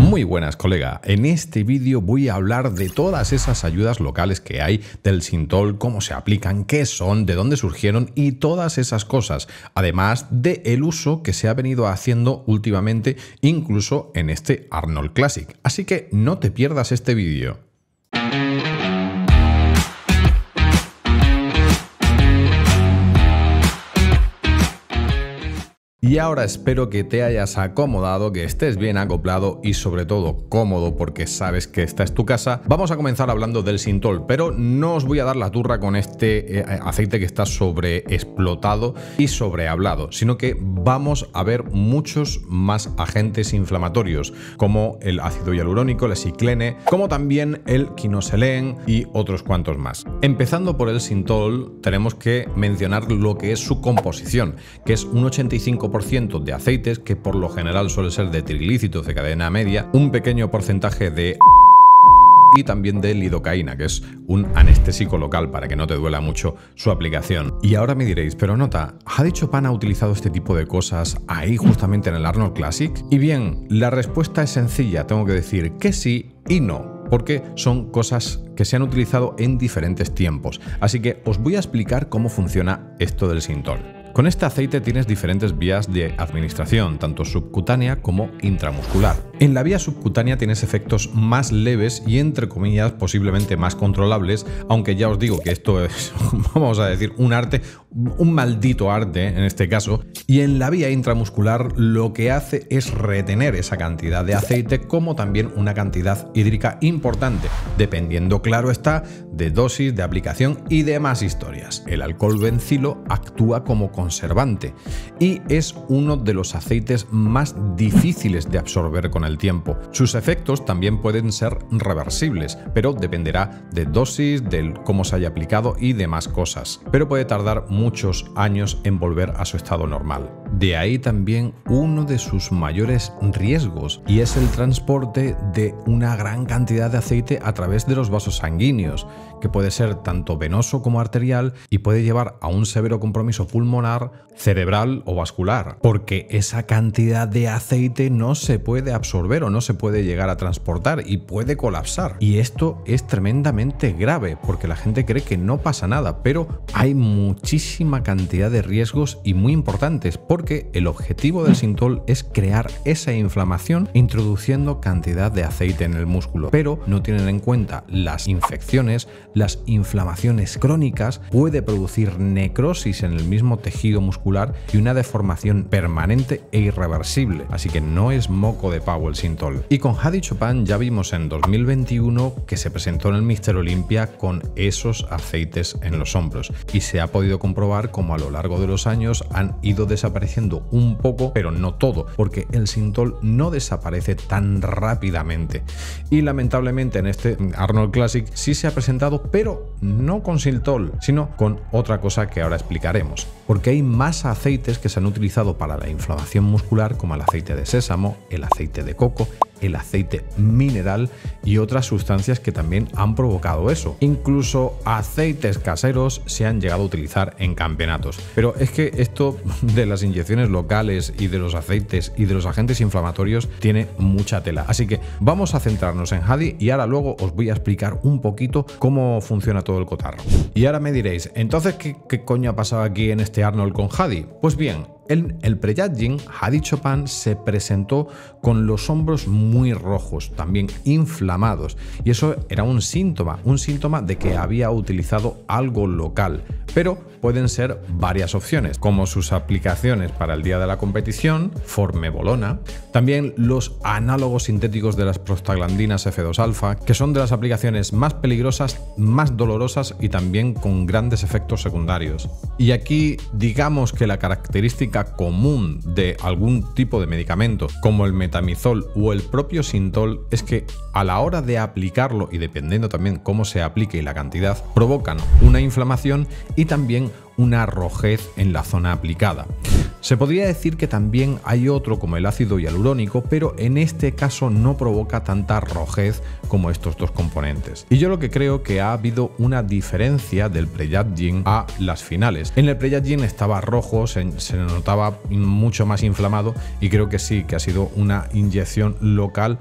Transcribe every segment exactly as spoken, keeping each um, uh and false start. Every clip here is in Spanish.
Muy buenas, colega. En este vídeo voy a hablar de todas esas ayudas locales que hay, del Sintol, cómo se aplican, qué son, de dónde surgieron y todas esas cosas. Además del uso que se ha venido haciendo últimamente, incluso en este Arnold Classic. Así que no te pierdas este vídeo. Y ahora espero que te hayas acomodado, que estés bien acoplado y sobre todo cómodo porque sabes que esta es tu casa. Vamos a comenzar hablando del Sintol, pero no os voy a dar la turra con este eh, aceite que está sobreexplotado y sobrehablado, sino que vamos a ver muchos más agentes inflamatorios como el ácido hialurónico, el aciclene, como también el quinoselén y otros cuantos más. Empezando por el Sintol, tenemos que mencionar lo que es su composición, que es un ochenta y cinco por ciento de aceites, que por lo general suele ser de triglicéridos de cadena media, un pequeño porcentaje de y también de lidocaína, que es un anestésico local para que no te duela mucho su aplicación. Y ahora me diréis, pero nota, ¿Hadi Chopin ha utilizado este tipo de cosas ahí justamente en el Arnold Classic? Y bien, la respuesta es sencilla, tengo que decir que sí y no, porque son cosas que se han utilizado en diferentes tiempos. Así que os voy a explicar cómo funciona esto del Sintol. Con este aceite tienes diferentes vías de administración, tanto subcutánea como intramuscular. En la vía subcutánea tienes efectos más leves y, entre comillas, posiblemente más controlables, aunque ya os digo que esto es, vamos a decir, un arte, un maldito arte en este caso. Y en la vía intramuscular lo que hace es retener esa cantidad de aceite, como también una cantidad hídrica importante, dependiendo, claro está, de dosis, de aplicación y demás historias. El alcohol bencilo actúa como conservante y es uno de los aceites más difíciles de absorber con el tiempo. Sus efectos también pueden ser reversibles, pero dependerá de dosis, de cómo se haya aplicado y demás cosas. Pero puede tardar muchos años en volver a su estado normal. De ahí también uno de sus mayores riesgos, y es el transporte de una gran cantidad de aceite a través de los vasos sanguíneos, que puede ser tanto venoso como arterial y puede llevar a un severo compromiso pulmonar, cerebral o vascular, porque esa cantidad de aceite no se puede absorber o no se puede llegar a transportar y puede colapsar. Y esto es tremendamente grave porque la gente cree que no pasa nada, pero hay muchísima cantidad de riesgos y muy importantes, porque el objetivo del Sintol es crear esa inflamación introduciendo cantidad de aceite en el músculo, pero no tienen en cuenta las infecciones, las inflamaciones crónicas, puede producir necrosis en el mismo tejido muscular y una deformación permanente e irreversible, así que no es moco de pavo el Sintol. Y con Hadi Chopin ya vimos en dos mil veintiuno que se presentó en el míster Olympia con esos aceites en los hombros, y se ha podido comprobar cómo a lo largo de los años han ido desapareciendo un poco, pero no todo, porque el Sintol no desaparece tan rápidamente. Y lamentablemente en este Arnold Classic sí se ha presentado, pero no con Sintol, sino con otra cosa que ahora explicaremos, porque hay más aceites que se han utilizado para la inflamación muscular, como el aceite de sésamo, el aceite de coco, el aceite mineral y otras sustancias que también han provocado eso. Incluso aceites caseros se han llegado a utilizar en campeonatos. Pero es que esto de las inyecciones locales y de los aceites y de los agentes inflamatorios tiene mucha tela. Así que vamos a centrarnos en Hadi y ahora luego os voy a explicar un poquito cómo funciona todo el cotarro. Y ahora me diréis, entonces ¿qué, qué coño ha pasado aquí en este Arnold con Hadi? Pues bien, en el pre-judging, Hadi Chopin se presentó con los hombros muy rojos, también inflamados, y eso era un síntoma, un síntoma de que había utilizado algo local, pero pueden ser varias opciones, como sus aplicaciones para el día de la competición, formebolona, también los análogos sintéticos de las prostaglandinas efe dos alfa, que son de las aplicaciones más peligrosas, más dolorosas y también con grandes efectos secundarios. Y aquí digamos que la característica común de algún tipo de medicamento como el metamizol o el propio Sintol es que a la hora de aplicarlo, y dependiendo también cómo se aplique y la cantidad, provocan una inflamación y también una rojez en la zona aplicada. Se podría decir que también hay otro como el ácido hialurónico, pero en este caso no provoca tanta rojez como estos dos componentes. Y yo lo que creo que ha habido una diferencia del pre-judging a las finales. En el pre-judging estaba rojo, se, se notaba mucho más inflamado, y creo que sí, que ha sido una inyección local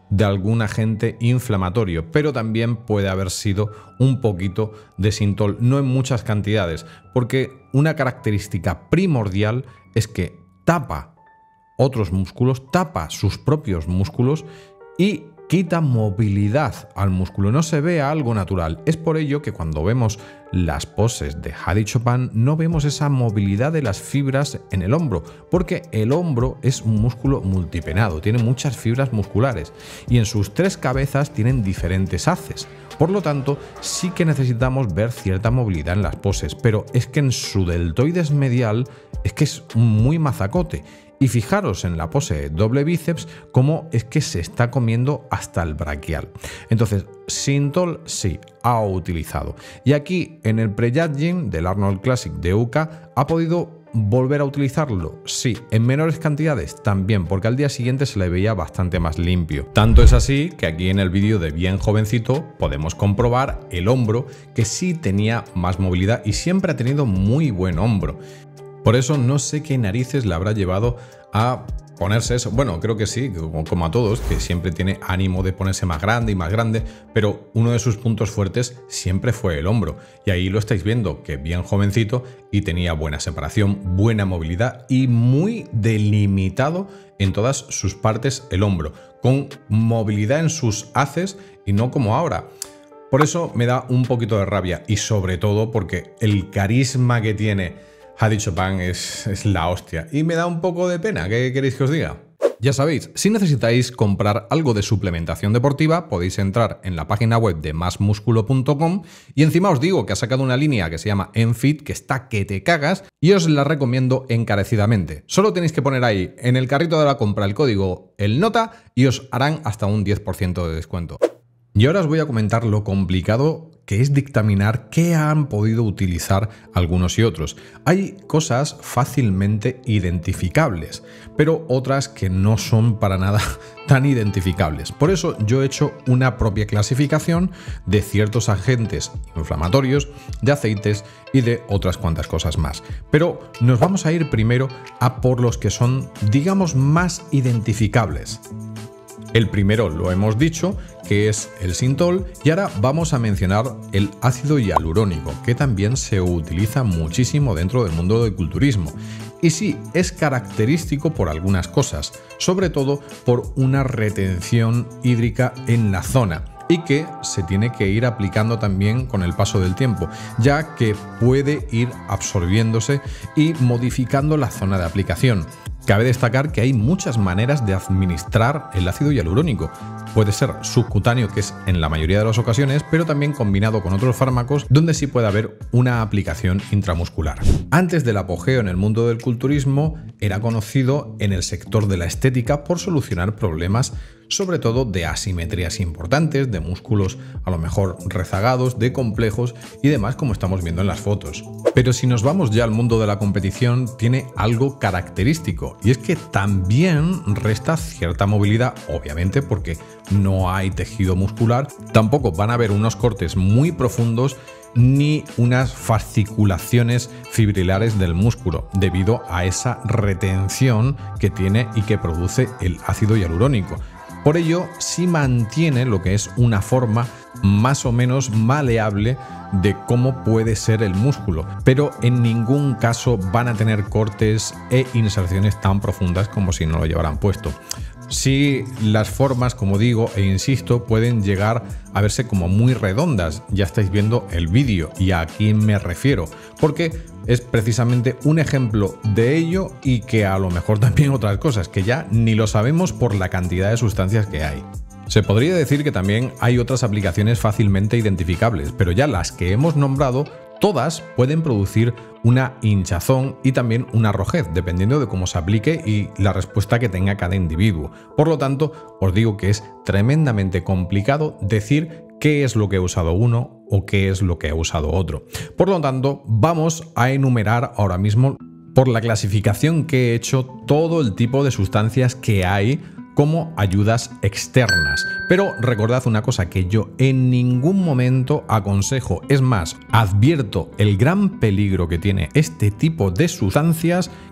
de algún agente inflamatorio, pero también puede haber sido un poquito de sintol, no en muchas cantidades, porque una característica primordial es que tapa otros músculos, tapa sus propios músculos y quita movilidad al músculo, no se ve algo natural. Es por ello que cuando vemos las poses de Hadi Choopan no vemos esa movilidad de las fibras en el hombro, porque el hombro es un músculo multipenado, tiene muchas fibras musculares y en sus tres cabezas tienen diferentes haces. Por lo tanto, sí que necesitamos ver cierta movilidad en las poses, pero es que en su deltoides medial es que es muy mazacote. Y fijaros en la pose doble bíceps cómo es que se está comiendo hasta el braquial. Entonces, sintol sí, ha utilizado. Y aquí en el pre-judging del Arnold Classic de U K A ha podido volver a utilizarlo, sí, en menores cantidades también, porque al día siguiente se le veía bastante más limpio. Tanto es así que aquí en el vídeo de bien jovencito podemos comprobar el hombro, que sí tenía más movilidad y siempre ha tenido muy buen hombro. Por eso no sé qué narices le habrá llevado a ponerse eso. Bueno, creo que sí, como a todos, que siempre tiene ánimo de ponerse más grande y más grande, pero uno de sus puntos fuertes siempre fue el hombro. Y ahí lo estáis viendo, que bien jovencito y tenía buena separación, buena movilidad y muy delimitado en todas sus partes el hombro, con movilidad en sus haces y no como ahora. Por eso me da un poquito de rabia y sobre todo porque el carisma que tiene Hadi Choopan es, es la hostia y me da un poco de pena. ¿Qué queréis que os diga? Ya sabéis, si necesitáis comprar algo de suplementación deportiva, podéis entrar en la página web de más músculo punto com y encima os digo que ha sacado una línea que se llama Enfit, que está que te cagas y os la recomiendo encarecidamente. Solo tenéis que poner ahí en el carrito de la compra el código el nota y os harán hasta un diez por ciento de descuento. Y ahora os voy a comentar lo complicado que es dictaminar qué han podido utilizar algunos y otros. Hay cosas fácilmente identificables, pero otras que no son para nada tan identificables. Por eso yo he hecho una propia clasificación de ciertos agentes inflamatorios, de aceites y de otras cuantas cosas más. Pero nos vamos a ir primero a por los que son, digamos, más identificables. El primero lo hemos dicho, que es el sintol, y ahora vamos a mencionar el ácido hialurónico, que también se utiliza muchísimo dentro del mundo del culturismo. Y sí, es característico por algunas cosas, sobre todo por una retención hídrica en la zona, y que se tiene que ir aplicando también con el paso del tiempo, ya que puede ir absorbiéndose y modificando la zona de aplicación. Cabe destacar que hay muchas maneras de administrar el ácido hialurónico. Puede ser subcutáneo, que es en la mayoría de las ocasiones, pero también combinado con otros fármacos donde sí puede haber una aplicación intramuscular. Antes del apogeo en el mundo del culturismo, era conocido en el sector de la estética por solucionar problemas sobre todo de asimetrías importantes, de músculos a lo mejor rezagados, de complejos y demás, como estamos viendo en las fotos. Pero si nos vamos ya al mundo de la competición, tiene algo característico, y es que también resta cierta movilidad, obviamente porque no hay tejido muscular, tampoco van a haber unos cortes muy profundos ni unas fasciculaciones fibrilares del músculo, debido a esa retención que tiene y que produce el ácido hialurónico. Por ello, sí mantiene lo que es una forma más o menos maleable de cómo puede ser el músculo, pero en ningún caso van a tener cortes e inserciones tan profundas como si no lo llevaran puesto. Sí, las formas, como digo e insisto, pueden llegar a verse como muy redondas. Ya estáis viendo el vídeo y a quién me refiero, porque es precisamente un ejemplo de ello, y que a lo mejor también otras cosas que ya ni lo sabemos por la cantidad de sustancias que hay. Se podría decir que también hay otras aplicaciones fácilmente identificables, pero ya las que hemos nombrado, todas pueden producir una hinchazón y también una rojez, dependiendo de cómo se aplique y la respuesta que tenga cada individuo. Por lo tanto, os digo que es tremendamente complicado decir qué es lo que ha usado uno o qué es lo que ha usado otro. Por lo tanto, vamos a enumerar ahora mismo, por la clasificación que he hecho, todo el tipo de sustancias que hay como ayudas externas. Pero recordad una cosa que yo en ningún momento aconsejo, es más, advierto el gran peligro que tiene este tipo de sustancias,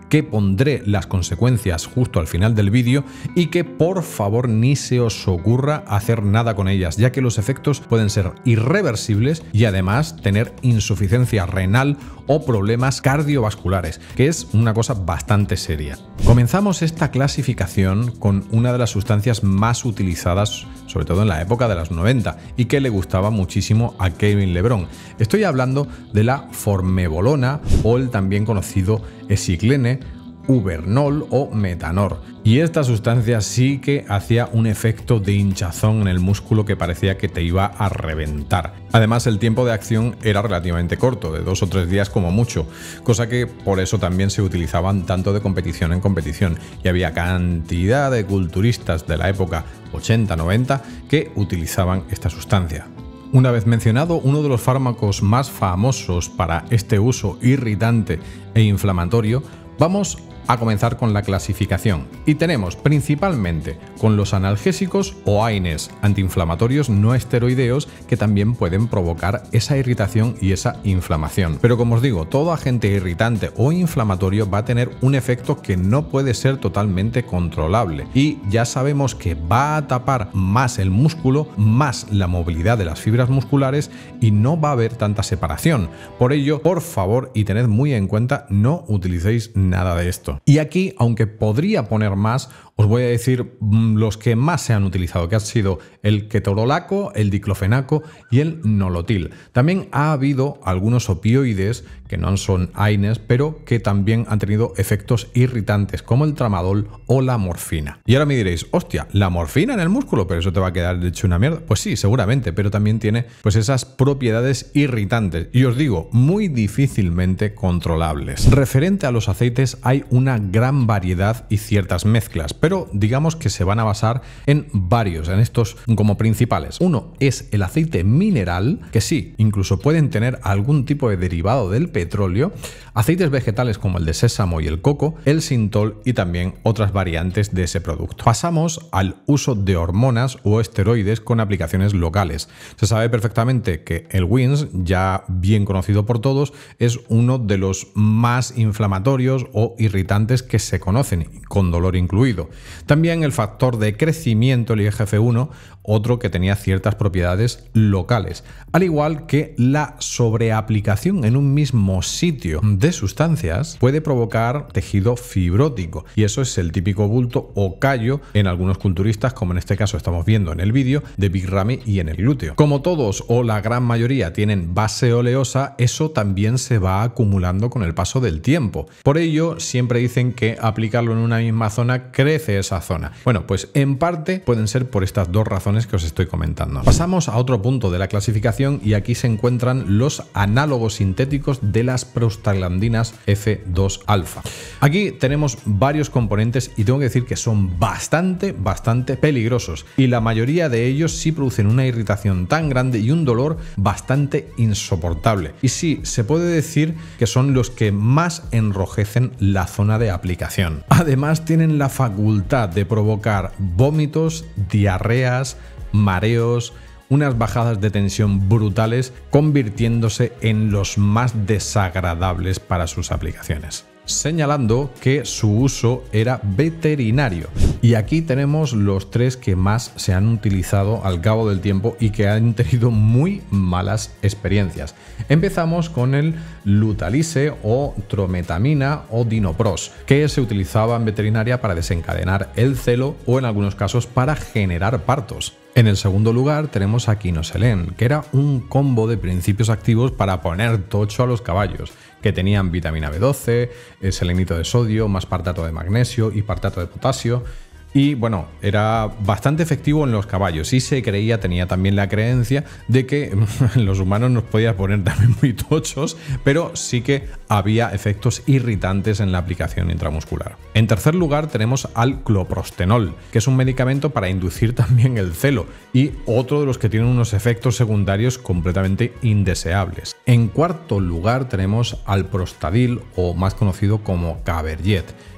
que pondré las consecuencias justo al final del vídeo y que por favor ni se os ocurra hacer nada con ellas, ya que los efectos pueden ser irreversibles y además tener insuficiencia renal o problemas cardiovasculares, que es una cosa bastante seria. Comenzamos esta clasificación con una de las sustancias más utilizadas, sobre todo en la época de los noventa, y que le gustaba muchísimo a Kevin Lebrón. Estoy hablando de la formebolona o el también conocido esiclene, Uvernol o metanor. Y esta sustancia sí que hacía un efecto de hinchazón en el músculo que parecía que te iba a reventar. Además, el tiempo de acción era relativamente corto, de dos o tres días como mucho, cosa que por eso también se utilizaban tanto de competición en competición. Y había cantidad de culturistas de la época ochenta noventa que utilizaban esta sustancia. Una vez mencionado, uno de los fármacos más famosos para este uso irritante e inflamatorio, vamos a comenzar con la clasificación. Y tenemos principalmente con los analgésicos o AINES, antiinflamatorios no esteroideos, que también pueden provocar esa irritación y esa inflamación. Pero como os digo, todo agente irritante o inflamatorio va a tener un efecto que no puede ser totalmente controlable. Y ya sabemos que va a tapar más el músculo, más la movilidad de las fibras musculares y no va a haber tanta separación. Por ello, por favor, y tened muy en cuenta, no utilicéis nada de esto. Y aquí, aunque podría poner más, os voy a decir los que más se han utilizado, que han sido el ketorolaco, el diclofenaco y el nolotil. También ha habido algunos opioides que no son AINES, pero que también han tenido efectos irritantes, como el tramadol o la morfina. Y ahora me diréis, hostia, ¿la morfina en el músculo? ¿Pero eso te va a quedar hecho una mierda? Pues sí, seguramente, pero también tiene pues esas propiedades irritantes. Y os digo, muy difícilmente controlables. Referente a los aceites, hay una gran variedad y ciertas mezclas, pero digamos que se van a basar en varios, en estos como principales. Uno es el aceite mineral, que sí, incluso pueden tener algún tipo de derivado del petróleo, aceites vegetales como el de sésamo y el coco, el sintol y también otras variantes de ese producto. Pasamos al uso de hormonas o esteroides con aplicaciones locales. Se sabe perfectamente que el W I N S, ya bien conocido por todos, es uno de los más inflamatorios o irritantes que se conocen, con dolor incluido. También el factor de crecimiento, el I G F uno, otro que tenía ciertas propiedades locales, al igual que la sobreaplicación en un mismo sitio de sustancias puede provocar tejido fibrótico, y eso es el típico bulto o callo en algunos culturistas, como en este caso estamos viendo en el vídeo de Big Ramy y en el glúteo. Como todos o la gran mayoría tienen base oleosa, eso también se va acumulando con el paso del tiempo. Por ello, siempre dicen que aplicarlo en una misma zona crece esa zona. Bueno, pues en parte pueden ser por estas dos razones que os estoy comentando. Pasamos a otro punto de la clasificación y aquí se encuentran los análogos sintéticos de las prostaglandinas F dos alfa. Aquí tenemos varios componentes y tengo que decir que son bastante, bastante peligrosos, y la mayoría de ellos sí producen una irritación tan grande y un dolor bastante insoportable. Y sí, se puede decir que son los que más enrojecen la zona de aplicación. Además, tienen la facultad de provocar vómitos, diarreas, mareos, unas bajadas de tensión brutales, convirtiéndose en los más desagradables para sus aplicaciones, señalando que su uso era veterinario. Y aquí tenemos los tres que más se han utilizado al cabo del tiempo y que han tenido muy malas experiencias. Empezamos con el Lutalice o trometamina o dinopros, que se utilizaba en veterinaria para desencadenar el celo o en algunos casos para generar partos. En el segundo lugar tenemos a Quinoselén, que era un combo de principios activos para poner tocho a los caballos, que tenían vitamina B doce, selenito de sodio, más partato de magnesio y partato de potasio. Y bueno, era bastante efectivo en los caballos y se creía, tenía también la creencia de que los humanos nos podía poner también muy tochos, pero sí que había efectos irritantes en la aplicación intramuscular. En tercer lugar tenemos al cloprostenol, que es un medicamento para inducir también el celo y otro de los que tienen unos efectos secundarios completamente indeseables. En cuarto lugar tenemos al Prostadil, o más conocido como Caberjet,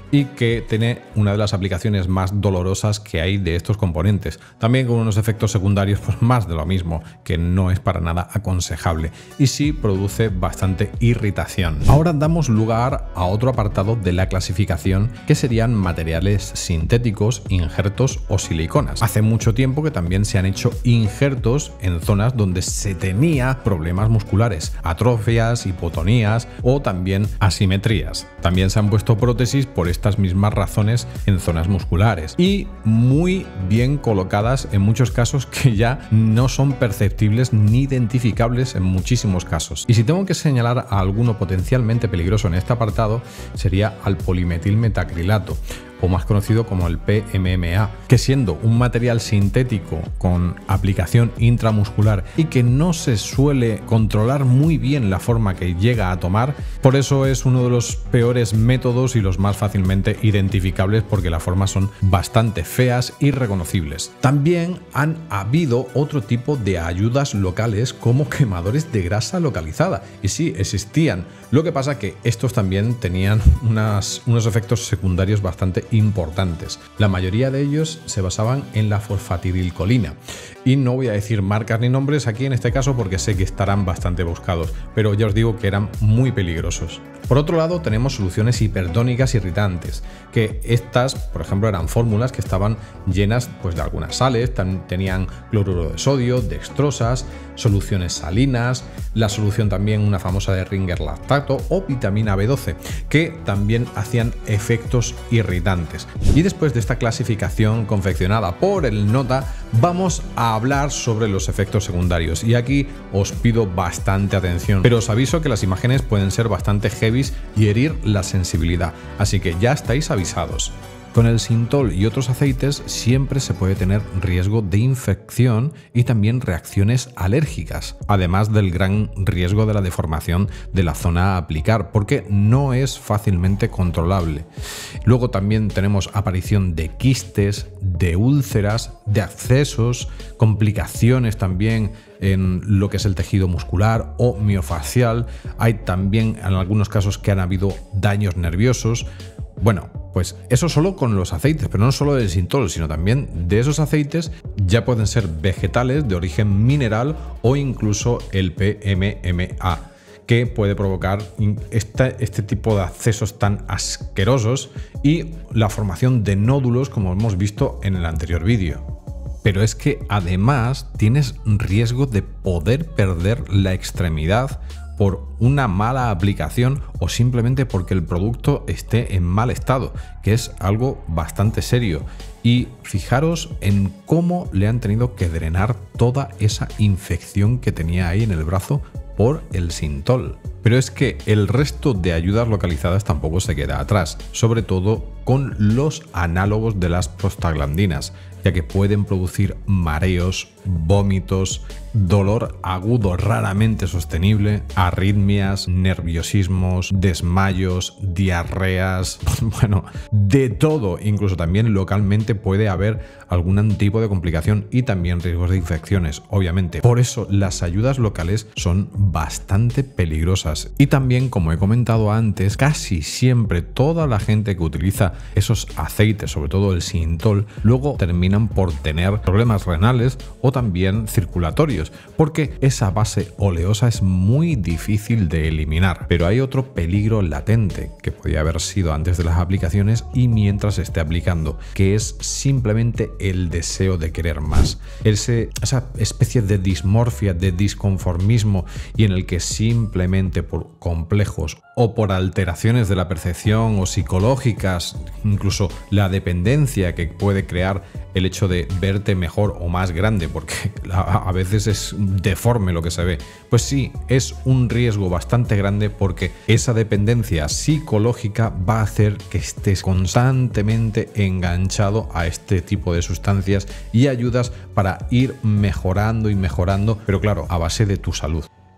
y que tiene una de las aplicaciones más dolorosas que hay de estos componentes. También con unos efectos secundarios pues más de lo mismo, que no es para nada aconsejable y sí produce bastante irritación. Ahora damos lugar a otro apartado de la clasificación, que serían materiales sintéticos, injertos o siliconas. Hace mucho tiempo que también se han hecho injertos en zonas donde se tenía problemas musculares, atrofias, hipotonías o también asimetrías. También se han puesto prótesis por estas mismas razones en zonas musculares y muy bien colocadas en muchos casos, que ya no son perceptibles ni identificables en muchísimos casos. Y si tengo que señalar a alguno potencialmente peligroso en este apartado, sería al polimetilmetacrilato, o más conocido como el P M M A, que siendo un material sintético con aplicación intramuscular y que no se suele controlar muy bien la forma que llega a tomar, por eso es uno de los peores métodos y los más fácilmente identificables, porque las formas son bastante feas y reconocibles. También han habido otro tipo de ayudas locales como quemadores de grasa localizada, y sí, existían. Lo que pasa que estos también tenían unas, unos efectos secundarios bastante importantes. La mayoría de ellos se basaban en la fosfatidilcolina y no voy a decir marcas ni nombres aquí en este caso porque sé que estarán bastante buscados, pero ya os digo que eran muy peligrosos. Por otro lado, tenemos soluciones hipertónicas irritantes, que estas, por ejemplo, eran fórmulas que estaban llenas pues, de algunas sales, tenían cloruro de sodio, dextrosas, soluciones salinas, la solución también una famosa de Ringer lactato o vitamina B doce, que también hacían efectos irritantes. Y después de esta clasificación confeccionada por el Nota, vamos a hablar sobre los efectos secundarios, y aquí os pido bastante atención, pero os aviso que las imágenes pueden ser bastante heavy y herir la sensibilidad, así que ya estáis avisados. Con el Synthol y otros aceites siempre se puede tener riesgo de infección y también reacciones alérgicas, además del gran riesgo de la deformación de la zona a aplicar, porque no es fácilmente controlable. Luego también tenemos aparición de quistes, de úlceras, de abscesos, complicaciones también en lo que es el tejido muscular o miofascial. Hay también en algunos casos que han habido daños nerviosos. Bueno, pues eso solo con los aceites, pero no solo del Synthol, sino también de esos aceites ya pueden ser vegetales de origen mineral o incluso el P M M A, que puede provocar este, este tipo de accesos tan asquerosos y la formación de nódulos, como hemos visto en el anterior vídeo. Pero es que además tienes riesgo de poder perder la extremidad por una mala aplicación o simplemente porque el producto esté en mal estado, que es algo bastante serio. Y fijaros en cómo le han tenido que drenar toda esa infección que tenía ahí en el brazo por el Synthol. Pero es que el resto de ayudas localizadas tampoco se queda atrás, sobre todo con los análogos de las prostaglandinas, ya que pueden producir mareos, vómitos, dolor agudo raramente sostenible, arritmias, nerviosismos, desmayos, diarreas, bueno, de todo. Incluso también localmente puede haber algún tipo de complicación y también riesgos de infecciones, obviamente. Por eso las ayudas locales son bastante peligrosas. Y también, como he comentado antes, casi siempre toda la gente que utiliza esos aceites, sobre todo el Synthol, luego terminan por tener problemas renales o también circulatorios, porque esa base oleosa es muy difícil de eliminar. Pero hay otro peligro latente que podía haber sido antes de las aplicaciones y mientras se esté aplicando, que es simplemente el deseo de querer más. Ese, esa especie de dismorfia, de disconformismo, y en el que simplemente por complejos o por alteraciones de la percepción o psicológicas, incluso la dependencia que puede crear el hecho de verte mejor o más grande, porque a veces es deforme lo que se ve, pues sí, es un riesgo bastante grande, porque esa dependencia psicológica va a hacer que estés constantemente enganchado a este tipo de sustancias y ayudas para ir mejorando y mejorando, pero claro, a base de tu salud.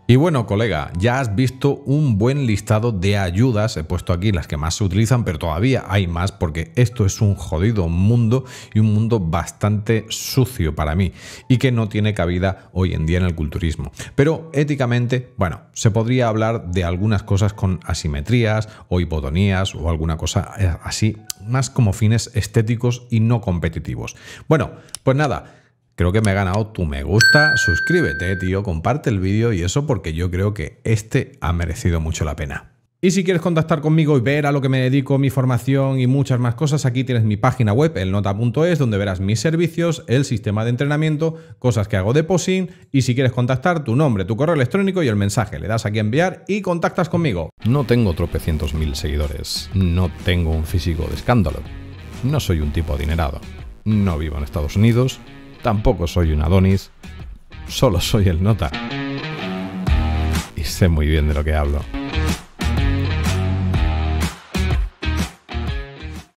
Y bueno, colega, ya has visto un buen listado de ayudas, he puesto aquí las que más se utilizan, pero todavía hay más porque esto es un jodido mundo y un mundo bastante sucio para mí y que no tiene cabida hoy en día en el culturismo. Pero éticamente, bueno, se podría hablar de algunas cosas con asimetrías o hipotonías o alguna cosa así, más como fines estéticos y no competitivos. Bueno, pues nada. Creo que me he ganado tu me gusta, suscríbete, tío, comparte el vídeo y eso porque yo creo que este ha merecido mucho la pena. Y si quieres contactar conmigo y ver a lo que me dedico, mi formación y muchas más cosas, aquí tienes mi página web, el nota punto es, donde verás mis servicios, el sistema de entrenamiento, cosas que hago de posing y si quieres contactar, tu nombre, tu correo electrónico y el mensaje. Le das aquí a enviar y contactas conmigo. No tengo tropecientos mil seguidores, no tengo un físico de escándalo, no soy un tipo adinerado, no vivo en Estados Unidos. Tampoco soy un Adonis, solo soy el Nota. Y sé muy bien de lo que hablo.